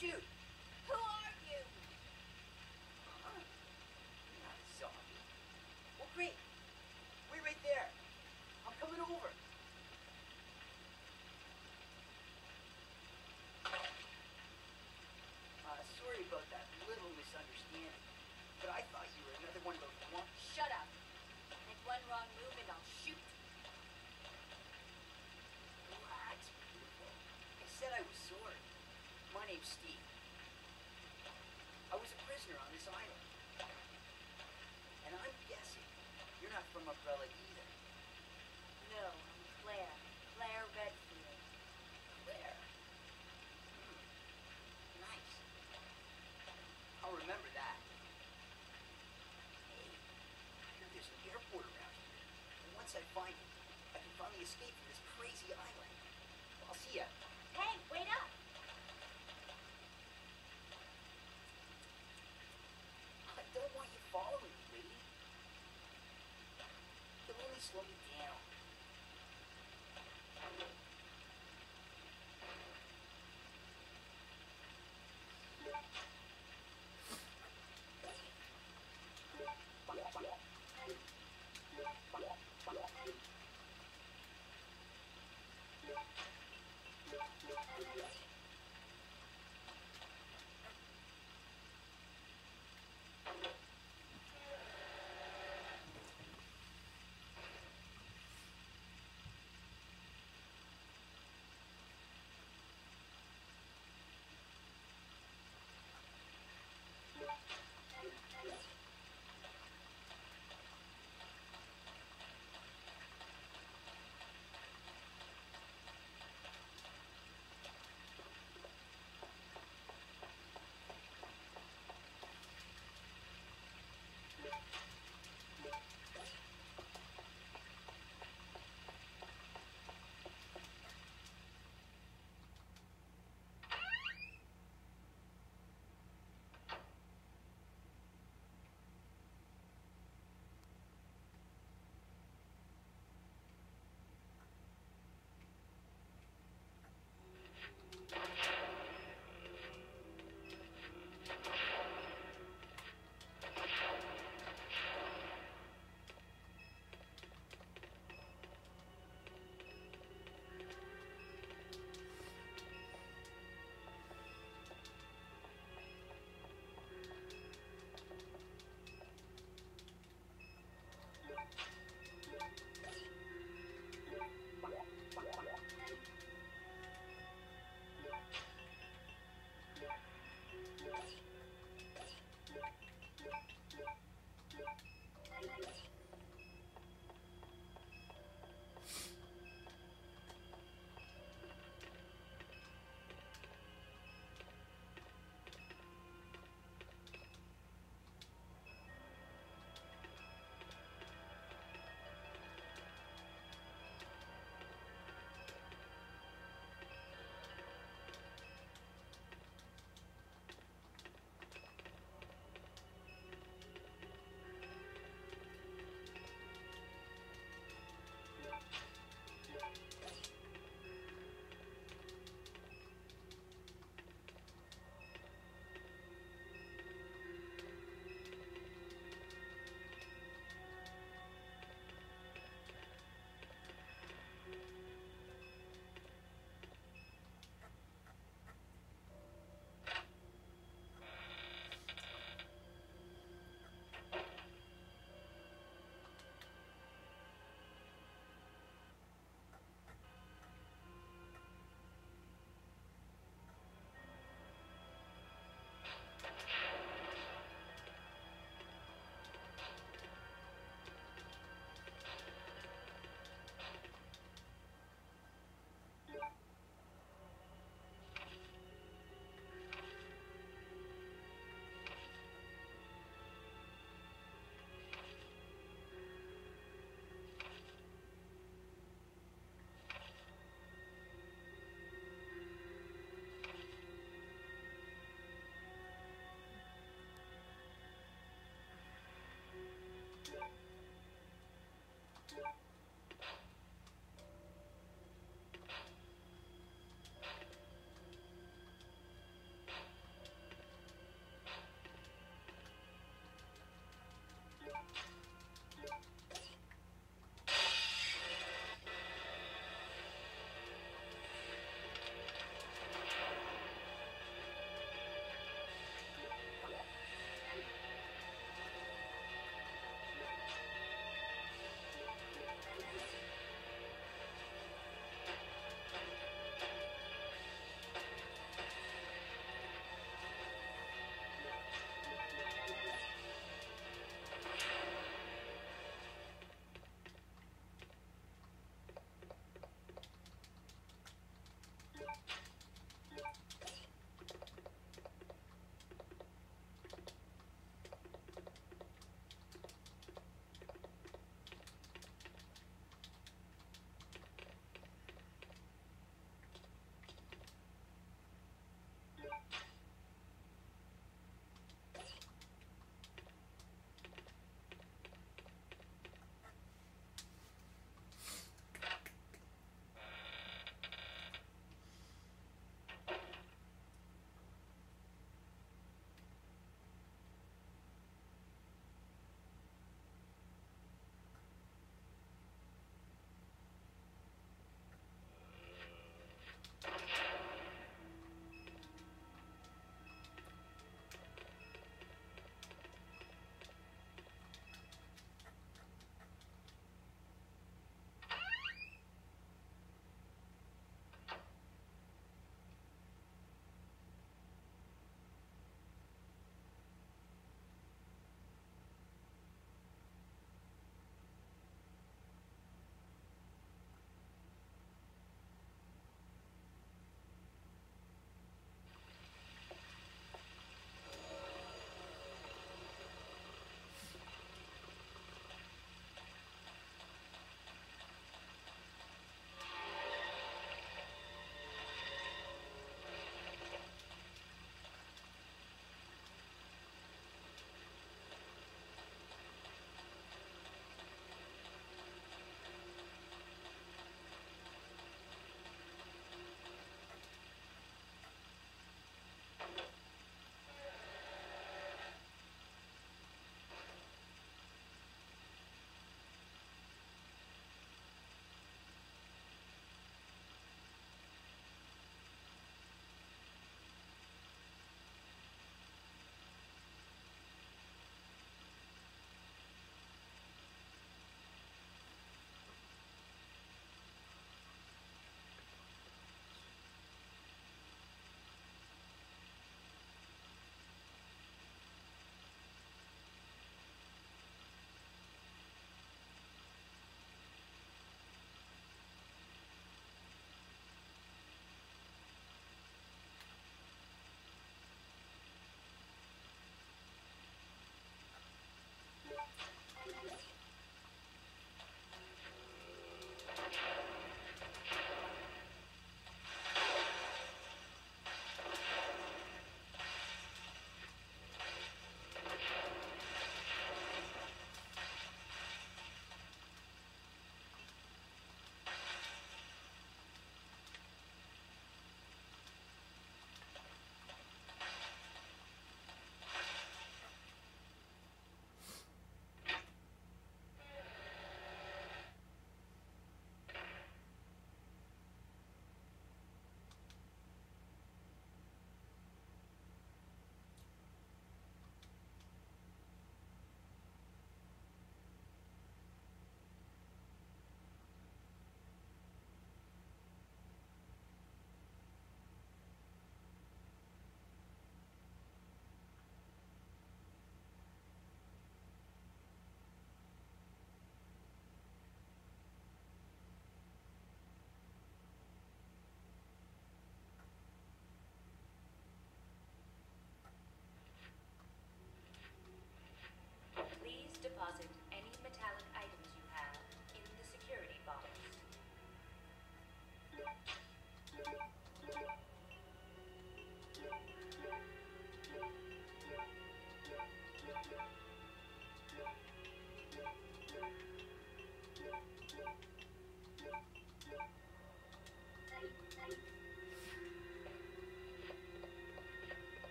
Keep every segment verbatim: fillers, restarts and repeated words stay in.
Shoot! Who are you? Huh? You're not a zombie. Well, great. Wait right there. I'm coming over. Uh, sorry about that little misunderstanding. But I thought you were another one of those one. Shut up. Make one wrong move and I'll shoot. Relax, beautiful. I said I was sorry. My name's Steve. I was a prisoner on this island. And I'm guessing you're not from Umbrella either. No, I'm Claire. Claire Redfield. Claire? Hmm. Nice. I'll remember that. Hey, I hear there's an airport around here. And once I find it, I can finally escape from this crazy island. I'll see ya. Hey, wait up! I don't want you following me, lady. You'll only slow me down.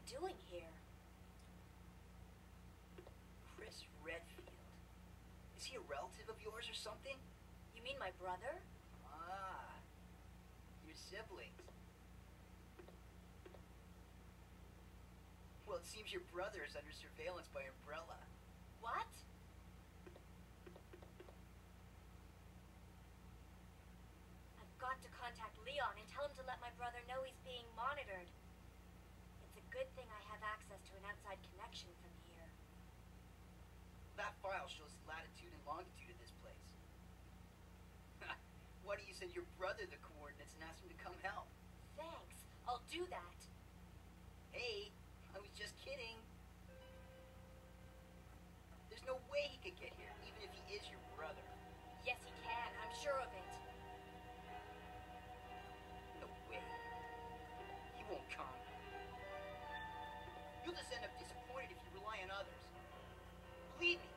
doing here? Chris Redfield. Is he a relative of yours or something? You mean my brother? Ah, your siblings. Well, it seems your brother is under surveillance by Umbrella. What? I've got to contact Leon and tell him to let my brother know he's being monitored. It's a good thing I have access to an outside connection from here. That file shows the latitude and longitude of this place. Why don't you send your brother the coordinates and ask him to come help? Thanks. I'll do that. Hey, I was just kidding. There's no way he could get here, even if he is your brother. Yes, he can. I'm sure of it. No way. He won't come. You'll just end up disappointed if you rely on others. Believe me,